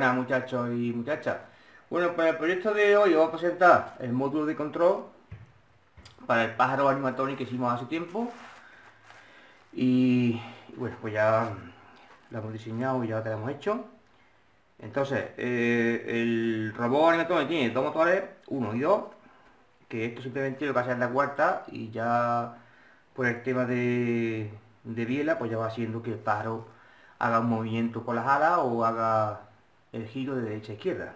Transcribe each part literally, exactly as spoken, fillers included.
Buenas muchachos y muchachas. Bueno, para el proyecto de hoy os voy a presentar el módulo de control para el pájaro animatronic que hicimos hace tiempo. Y, y bueno, pues ya lo hemos diseñado y ya lo tenemos hecho. Entonces, eh, el robot animatronic tiene dos motores, uno y dos, que esto simplemente lo que hace es la cuarta y ya por el tema de, de biela, pues ya va haciendo que el pájaro haga un movimiento con las alas o haga el giro de derecha a izquierda.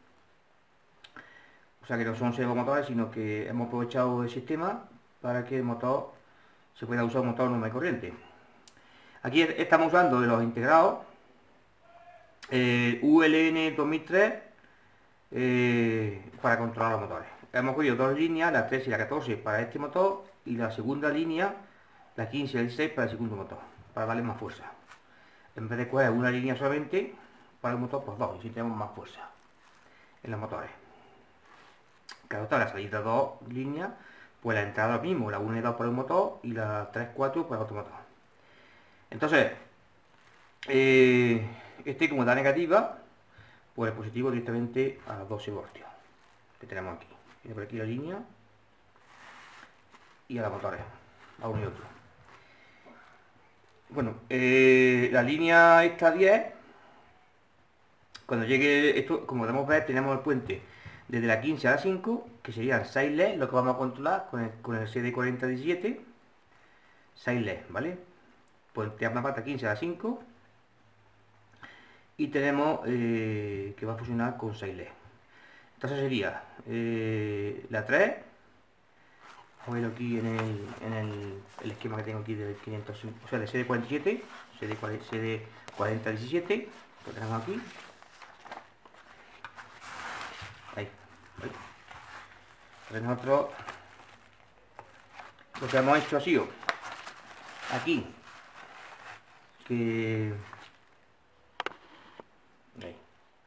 O sea que no son servomotores, sino que hemos aprovechado el sistema para que el motor se pueda usar un motor normal y corriente. Aquí estamos usando de los integrados el U L N dos mil tres eh, para controlar los motores. Hemos cogido dos líneas, la tres y la catorce para este motor, y la segunda línea, la quince y la dieciséis para el segundo motor, para darle más fuerza. En vez de coger una línea solamente para el motor, pues dos, y así tenemos más fuerza en los motores. Claro, está la salida dos líneas, pues la entrada lo mismo, la uno y dos para un motor y la tres, cuatro para otro motor. Entonces, eh, este como da negativa, pues el positivo directamente a los doce voltios que tenemos aquí. Y por aquí la línea y a los motores, a uno y otro. Bueno, eh, la línea esta diez, cuando llegue esto, como podemos ver, tenemos el puente desde la quince a la cinco, que serían seis L E D, lo que vamos a controlar con el, con el C D cuarenta diecisiete, seis L E D, ¿vale? Puente una pata quince a la cinco, y tenemos eh, que va a funcionar con seis L E D. Entonces sería eh, la tres, voy a verlo aquí en, el, en el, el esquema que tengo aquí del quinientos, o sea, del C D cuarenta y siete, C D cuarenta diecisiete, lo tenemos aquí. Ahí, ¿vale? Entonces nosotros lo que hemos hecho ha sido aquí que ahí.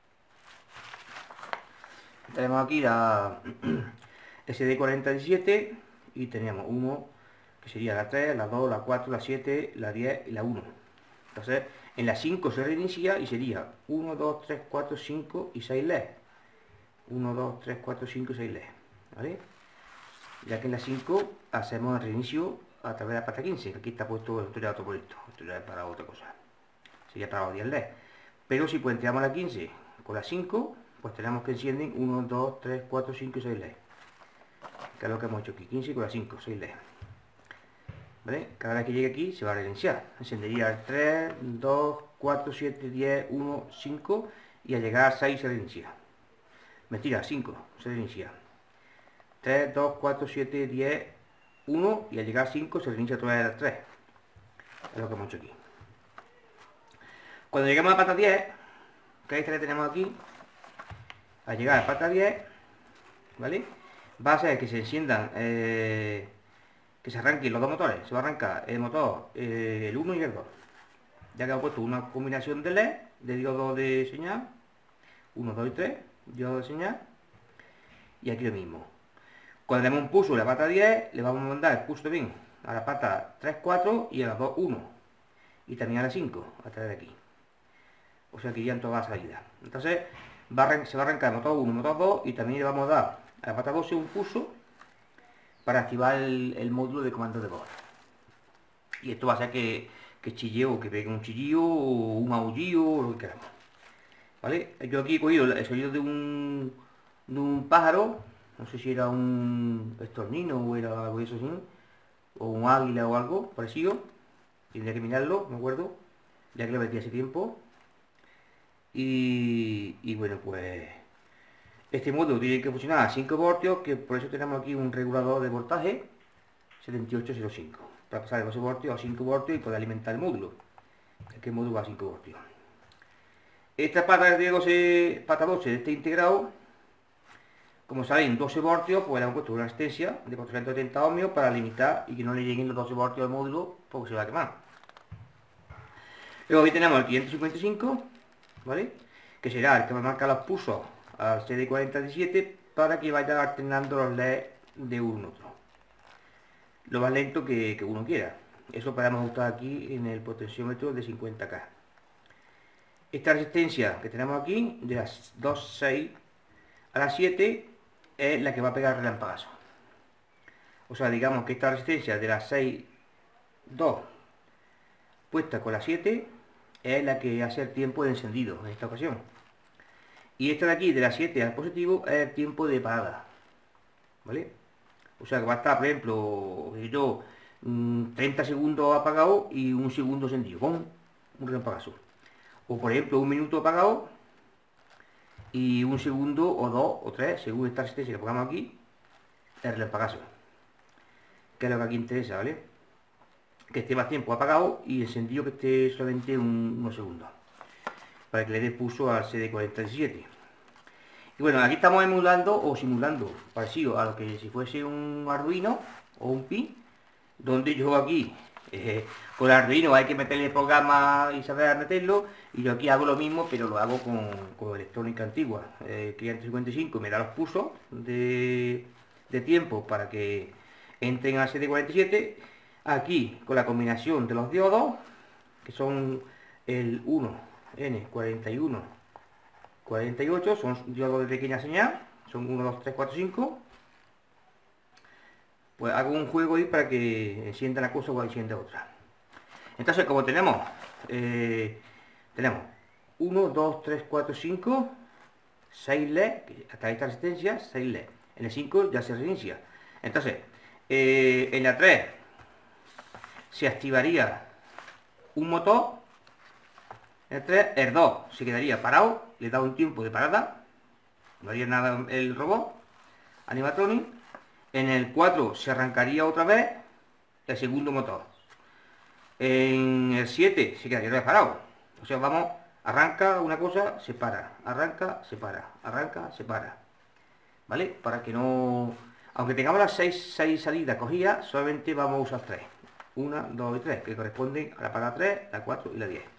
Tenemos aquí la S D cuarenta diecisiete y teníamos uno que sería la tres, la dos, la cuatro, la siete, la diez y la uno. Entonces en la cinco se reinicia y sería uno, dos, tres, cuatro, cinco y seis L E D. uno, dos, tres, cuatro, cinco y seis L E D, ¿vale? Ya que en la cinco hacemos el reinicio a través de la pata quince, que aquí está puesto, esto ya otro proyecto, esto ya es para otra cosa, sería para los diez L E D. Pero si puenteamos la quince con la cinco, pues tenemos que encienden uno, dos, tres, cuatro, cinco y seis L E D, que es lo que hemos hecho aquí, quince con la cinco, seis L E D, ¿vale? Cada vez que llegue aquí se va a reiniciar, encendería el tres, dos, cuatro, siete, diez, uno, cinco, y al llegar a seis se reinicia. Mentira, cinco se reinicia. tres, dos, cuatro, siete, diez, uno, y al llegar a cinco se reinicia otra vez a tres. Es lo que hemos hecho aquí. Cuando lleguemos a la pata diez, que es esta que tenemos aquí, al llegar a la pata diez, ¿vale? Va a ser que se enciendan, eh, que se arranquen los dos motores. Se va a arrancar el motor, eh, el uno y el dos. Ya que hemos puesto una combinación de L E D, de diodos de señal, uno, dos y tres, diodos de señal, y aquí lo mismo. Cuando demos un pulso en la pata diez, le vamos a mandar el pulso también a la pata tres, cuatro y a las dos, uno. Y también a la cinco, a través de aquí. O sea que irían todas las salidas. Entonces va a, se va a arrancar el motor uno, motor dos, y también le vamos a dar a la pata doce un pulso para activar el, el módulo de comando de voz. Y esto va a hacer que, que chille o que pegue un chillido o un aullido o lo que queramos. ¿Vale? Yo aquí he cogido el sonido de un, de un pájaro. No sé si era un estornino o era algo de eso así, o un águila o algo parecido. Tendría que mirarlo, me acuerdo, ya que lo metí hace tiempo. Y, y bueno, pues este módulo tiene que funcionar a cinco voltios, que por eso tenemos aquí un regulador de voltaje setenta y ocho cero cinco, para pasar de doce voltios a cinco voltios y poder alimentar el módulo, ya que el módulo va a cinco voltios. Esta pata de doce, pata doce de este integrado, como saben, doce voltios, pues le hemos puesto una resistencia de cuatrocientos setenta ohmios para limitar y que no le lleguen los doce voltios al módulo porque se va a quemar. Luego aquí tenemos el quinientos cincuenta y cinco, ¿vale? Que será el que va a marcar los pulsos al C D cuarenta diecisiete para que vaya alternando los L E D de uno a otro. Lo más lento que, que uno quiera. Eso podemos ajustar aquí en el potenciómetro de cincuenta K. Esta resistencia que tenemos aquí, de las dos punto seis a las siete, es la que va a pegar el relampagazo. O sea, digamos que esta resistencia de las seis punto dos puesta con la siete es la que hace el tiempo de encendido en esta ocasión. Y esta de aquí, de las siete al positivo, es el tiempo de parada. ¿Vale? O sea que va a estar, por ejemplo, yo treinta segundos apagado y un segundo encendido, con un relampagazo. O por ejemplo, un minuto apagado y un segundo o dos o tres, según esta resistencia que pongamos aquí, el relampagazo. Que es lo que aquí interesa, ¿vale? Que esté más tiempo apagado y encendido que esté solamente un, unos segundos. Para que le dé pulso al C D cuarenta y siete. Y bueno, aquí estamos emulando o simulando, parecido a lo que si fuese un Arduino o un Pi, donde yo aquí, eh, con el Arduino hay que meterle programa y saber meterlo, y yo aquí hago lo mismo, pero lo hago con, con electrónica antigua. Eh, quinientos cincuenta y cinco me da los pulsos de, de tiempo para que entren al C D cuarenta y siete. Aquí, con la combinación de los diodos, que son el uno N cuarenta y uno cuarenta y ocho, son diodos de pequeña señal, son uno, dos, tres, cuatro, cinco. Pues hago un juego ahí para que encienda una cosa o encienda otra. Entonces, como tenemos eh, tenemos uno, dos, tres, cuatro, cinco, seis L E D, hasta esta resistencia, seis L E D. En el cinco ya se reinicia. Entonces, eh, en la tres se activaría un motor. En el tres, el dos se quedaría parado, le da un tiempo de parada, no haría nada el robot, animatronic. En el cuatro se arrancaría otra vez el segundo motor. En el siete se quedaría parado. O sea, vamos, arranca una cosa, se para, arranca, se para, arranca, se para. ¿Vale? Para que no... Aunque tengamos las seis salidas cogidas, solamente vamos a usar tres. una, dos y tres, que corresponden a la parada tres, la cuatro y la diez.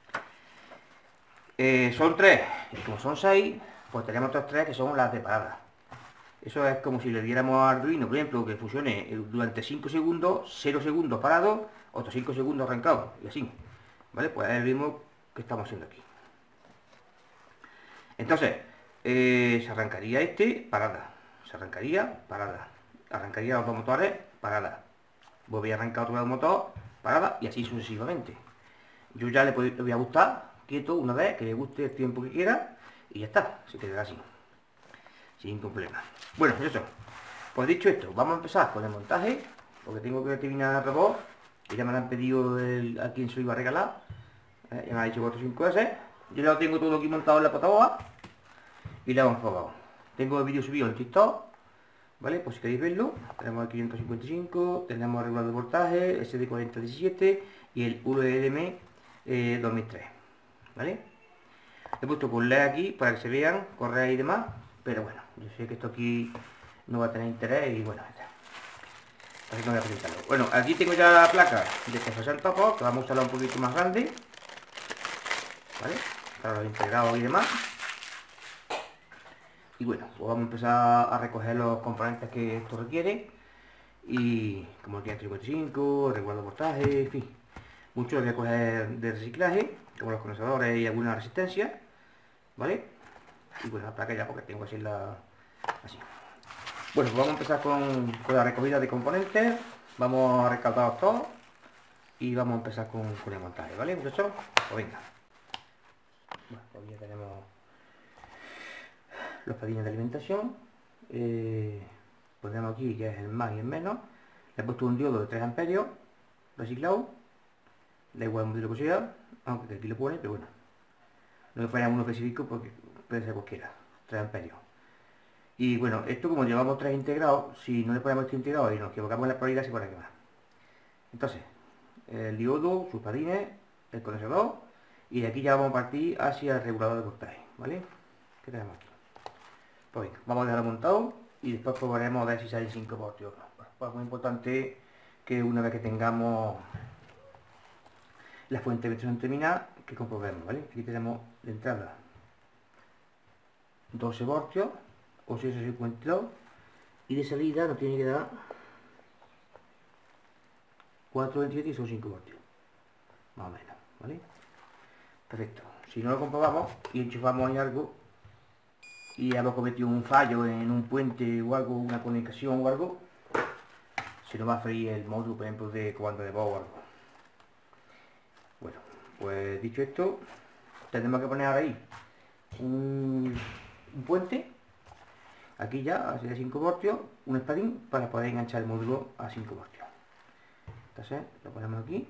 Eh, son tres, y como son seis, pues tenemos otras tres que son las de parada. Eso es como si le diéramos a Arduino, por ejemplo, que funcione durante cinco segundos, cero segundos parado, otros cinco segundos arrancados, y así. ¿Vale? Pues es el mismo que estamos haciendo aquí. Entonces, eh, se arrancaría este, parada. Se arrancaría, parada. Arrancaría los dos motores, parada. Volvería a arrancar otro motor, parada, y así sucesivamente. Yo ya le, le voy a gustar quieto una vez, que le guste el tiempo que quiera, y ya está, se quedará así, sin problema. Bueno, pues eso, pues dicho esto, vamos a empezar con el montaje, porque tengo que terminar el robot, que ya me lo han pedido el, a quien se lo iba a regalar, eh, ya me ha dicho cuatro o cinco S, yo ya lo tengo todo aquí montado en la patabola, y le hemos probado. Tengo el vídeo subido en TikTok, ¿vale? Pues si queréis verlo, tenemos el quinientos cincuenta y cinco, tenemos el regulador de voltaje, S D cuarenta y siete y el U L M eh, dos mil tres, ¿vale? He puesto con L E D aquí para que se vean, correas y demás, pero bueno, yo sé que esto aquí no va a tener interés y bueno, así que no voy a presentarlo. Bueno, aquí tengo ya la placa de estos sesenta topos, que vamos a usarla un poquito más grande, ¿vale? Para los integrados y demás. Y bueno, pues vamos a empezar a recoger los componentes que esto requiere. Y como el quinientos cincuenta y cinco, el regulador de voltaje, en fin. Muchos los voy a coger de reciclaje, como los condensadores y alguna resistencia, ¿vale? Y bueno, la placa ya porque tengo así la... así. Bueno, pues vamos a empezar con, con la recogida de componentes. Vamos a recaudarlos todos. Y vamos a empezar con, con el montaje, ¿vale, muchachos? Pues venga. Bueno, pues ya tenemos los padines de alimentación. Eh, ponemos aquí que es el más y el menos. Le he puesto un diodo de tres amperios reciclado. Da igual el modelo que sea, aunque aquí lo pone, pero bueno. No me ponía uno específico porque puede ser cualquiera. tres amperios. Y bueno, esto como llevamos tres integrados, si no le ponemos este integrado y nos equivocamos en la probabilidad, se pone a quemar. Entonces, el diodo, sus padines, el condensador, y de aquí ya vamos a partir hacia el regulador de voltaje, ¿vale? ¿Qué tenemos aquí? Pues venga, vamos a dejarlo montado y después probaremos a ver si salen cinco voltios. Pues muy importante que una vez que tengamos la fuente de tensión terminada, que comprobemos, ¿vale? Aquí tenemos de entrada doce voltios o seiscientos cincuenta y dos y de salida nos tiene que dar cuatro veintisiete y son cinco voltios, más o menos, ¿vale? Perfecto. si no lo comprobamos y enchufamos ahí algo y hemos cometido un fallo en un puente o algo, una comunicación o algo, se nos va a freír el módulo, por ejemplo, de comando de voz o algo. Bueno, pues dicho esto, tendremos que poner ahora ahí un, un puente, aquí ya a cinco voltios, un espadín para poder enganchar el módulo a cinco voltios. Entonces lo ponemos aquí.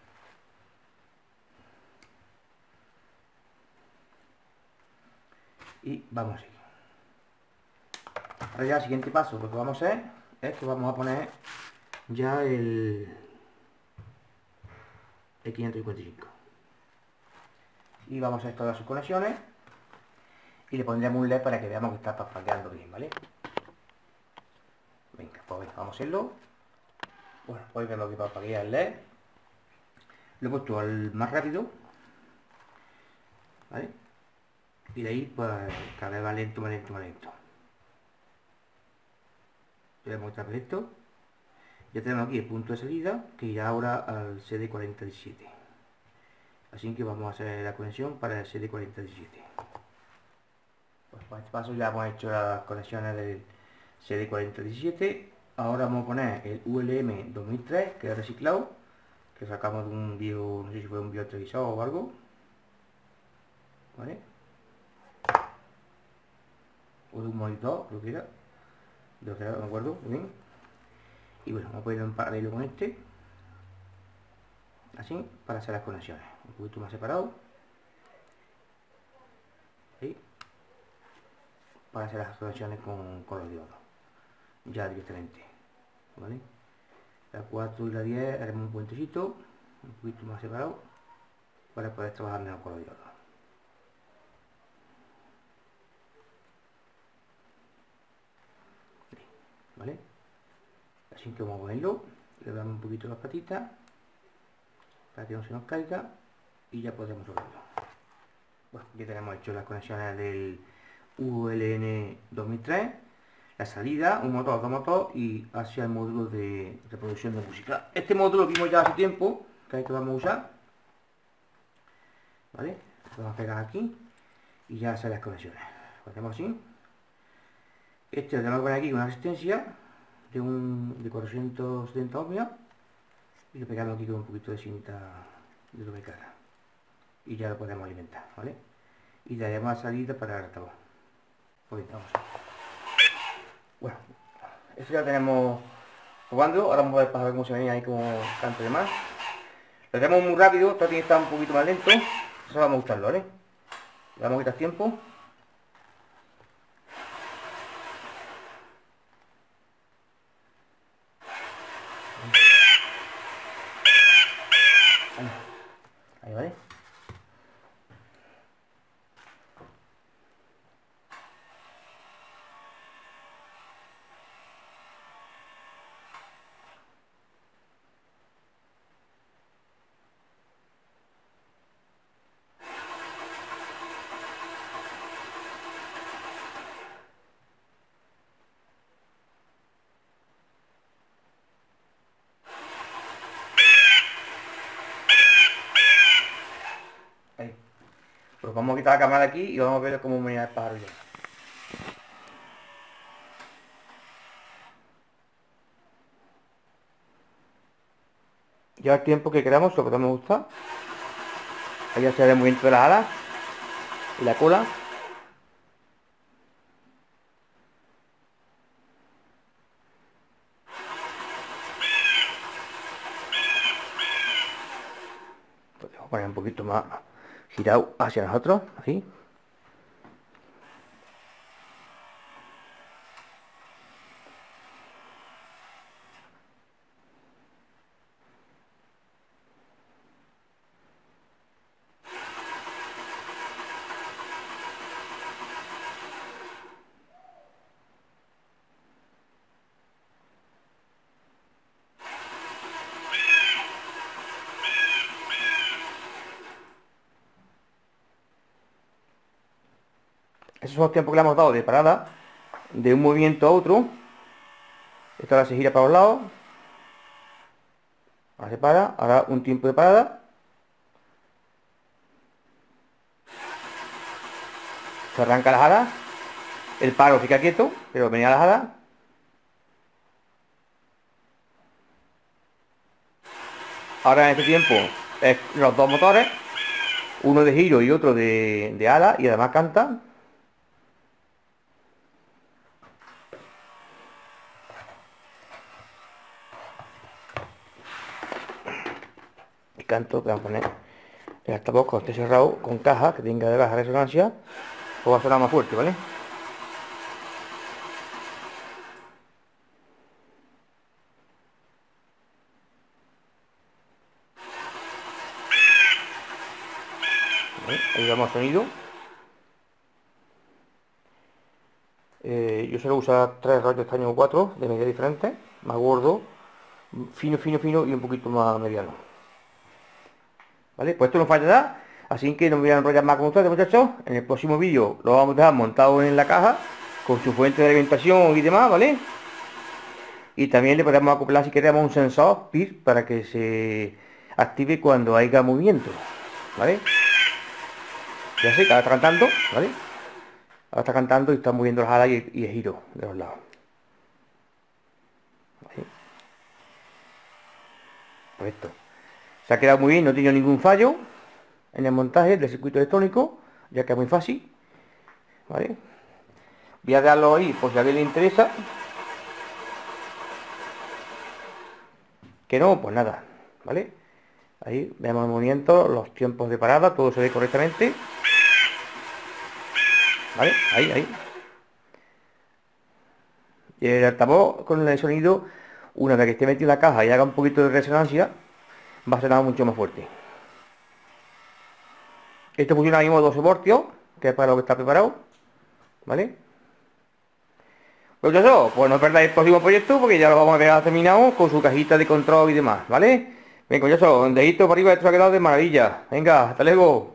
Y vamos a seguir. Ahora ya el siguiente paso, lo que vamos a hacer es que vamos a poner ya el, el quinientos cincuenta y cinco. Y vamos a hacer todas sus conexiones. Y le pondremos un L E D para que veamos que está parpadeando bien, ¿vale? Venga, pues venga, vamos a hacerlo. Bueno, pues vemos que parpadea el L E D. Lo he puesto al más rápido, ¿vale? Y de ahí pues cada vez más lento, más lento, más lento. Le voy a mostrar esto. Ya tenemos aquí el punto de salida que irá ahora al C D cuarenta y siete. Así que vamos a hacer la conexión para el C D cuarenta y siete. Pues para este paso ya hemos hecho las conexiones del C D cuarenta y siete. Ahora vamos a poner el U L M dos mil tres, que es reciclado, que sacamos de un bio, no sé si fue un biotelevisor o algo, ¿vale? O de un monitor, creo que era, de lo que era, no me acuerdo, muy bien. Y bueno, vamos a ponerlo en paralelo con este, así, para hacer las conexiones, un poquito más separado, ¿sí? Para hacer las conexiones con, con los diodos, ya directamente, ¿vale? La cuatro y la diez haremos un puentecito, un poquito más separado, para poder trabajar mejor con los diodos. ¿Vale? Así que vamos a ponerlo, le damos un poquito las patitas para que no se nos caiga y ya podemos subirlo. Bueno, ya tenemos hecho las conexiones del U L N dos mil tres, la salida, un motor, dos motores y hacia el módulo de reproducción de música. Este módulo lo vimos ya hace tiempo, que es el que vamos a usar, ¿vale? Lo vamos a pegar aquí y ya hacer las conexiones. Lo hacemos así. Este lo tenemos que poner aquí una resistencia de, un, de cuatrocientos setenta ohmios y lo pegamos aquí con un poquito de cinta de doble cara y ya lo podemos alimentar, ¿vale? Y le daremos la salida para el altavoz. Pues vamos a ver. Bueno, esto ya lo tenemos probando. Ahora vamos a ver para ver cómo se venía ahí como canto de más. Lo tenemos muy rápido, esto tiene que estar un poquito más lento. Eso vamos a gustarlo, ¿vale? Le vamos a quitar tiempo. Ahí, ¿vale? Ahí. Pues vamos a quitar la cámara de aquí y vamos a ver cómo venía el pájaro ya. Ya el tiempo que queramos, lo que me gusta. Ahí ya se ve el movimiento de las alas y la cola. Pues vamos a poner un poquito más girado hacia nosotros, así. Esos son los tiempos que le hemos dado de parada, de un movimiento a otro. Esta ahora se gira para los lados. Ahora se para, ahora un tiempo de parada. Se arranca las alas. El paro se queda quieto, pero venía las alas. Ahora en este tiempo es los dos motores, uno de giro y otro de, de ala, y además canta. El canto que vamos a poner el altavoz cuando esté cerrado con caja, que tenga de baja resonancia, pues va a sonar más fuerte, ¿vale? ¿Vale? Ahí vamos sonido. Eh, yo suelo usar tres rayos estaño o cuatro de medida diferente, más gordo, fino, fino, fino y un poquito más mediano. ¿Vale? Pues esto no fallará, así que no me voy a enrollar más con ustedes, muchachos. En el próximo vídeo lo vamos a dejar montado en la caja, con su fuente de alimentación y demás, ¿vale? Y también le podemos acoplar, si queremos, un sensor P I R para que se active cuando haya movimiento, ¿vale? Ya sé que ahora está cantando, ¿vale? Ahora está cantando y está moviendo las alas y, y el giro de los lados. ¿Vale? Pues esto. Se ha quedado muy bien, no he tenido ningún fallo en el montaje del circuito electrónico, ya que es muy fácil. ¿Vale? Voy a darlo ahí por si a alguien le interesa. Que no, pues nada, ¿vale? Ahí vemos el movimiento, los tiempos de parada, todo se ve correctamente. ¿Vale? Ahí, ahí. Y el altavoz con el sonido, una vez que esté metido en la caja y haga un poquito de resonancia, va a sonar mucho más fuerte. Esto funciona al mismo doce voltios, que es para lo que está preparado, ¿vale? Pues eso, pues no perdáis el próximo proyecto, porque ya lo vamos a dejar terminado con su cajita de control y demás, ¿vale? Venga, pues eso, un dedito para arriba, esto ha quedado de maravilla. Venga, hasta luego.